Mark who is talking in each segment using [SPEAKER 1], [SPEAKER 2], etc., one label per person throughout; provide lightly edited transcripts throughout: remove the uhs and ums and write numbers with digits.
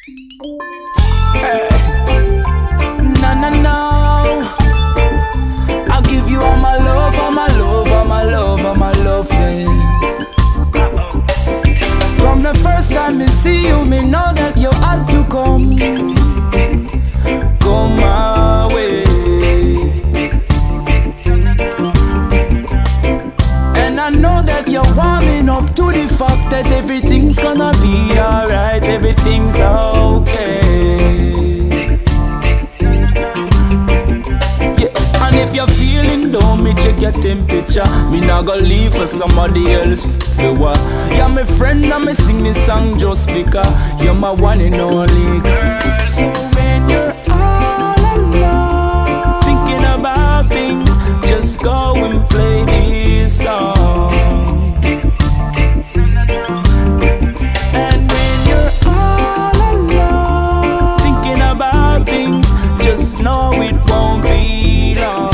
[SPEAKER 1] Hey. No, no, no. I'll give you all my love, all my love, all my love, all my love, yeah. From the first time I see you, me know that you had to come my way. And I know that you're warming up to the fact that everything's gonna be alright, everything's okay. Yeah, and if you're feeling low, me check your temperature. Me not gonna leave for somebody else for what. You're my friend and me sing this song just because you're my one and only girl. So when you're all alone, thinking about things, just go and play this song. And when you're all alone, thinking about things, just know it won't be long.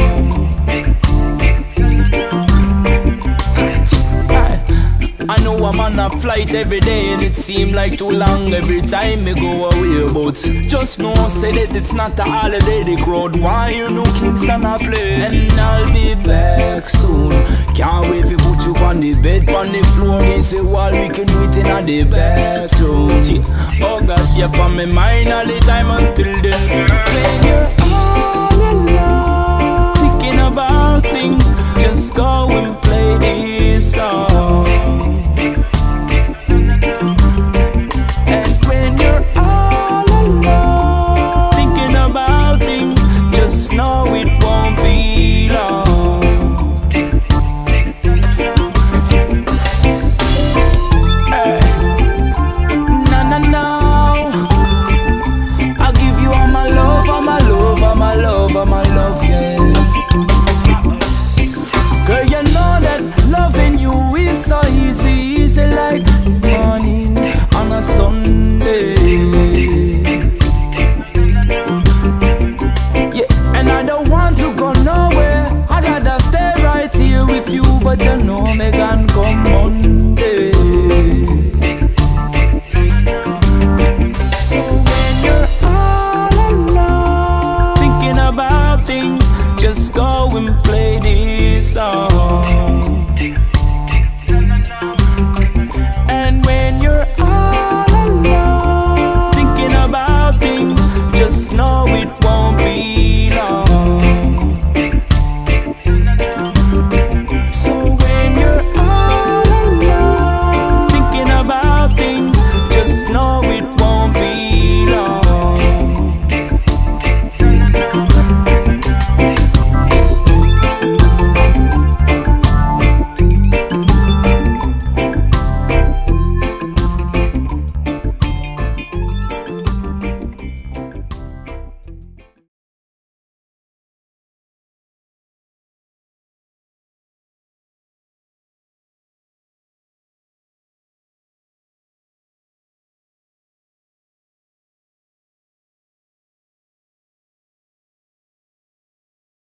[SPEAKER 1] I know I'm on a flight every day and it seems like too long every time me go away. But just know, say that it's not a holiday. The crowd want you know Kingston a play. And I'll be back soon. Can't wait to put you on the bed, on the floor. They say, well, we can do it in the bathroom. Oh gosh, you're on my mind all the time until then. When you're all alone, thinking about things, just go and play this song.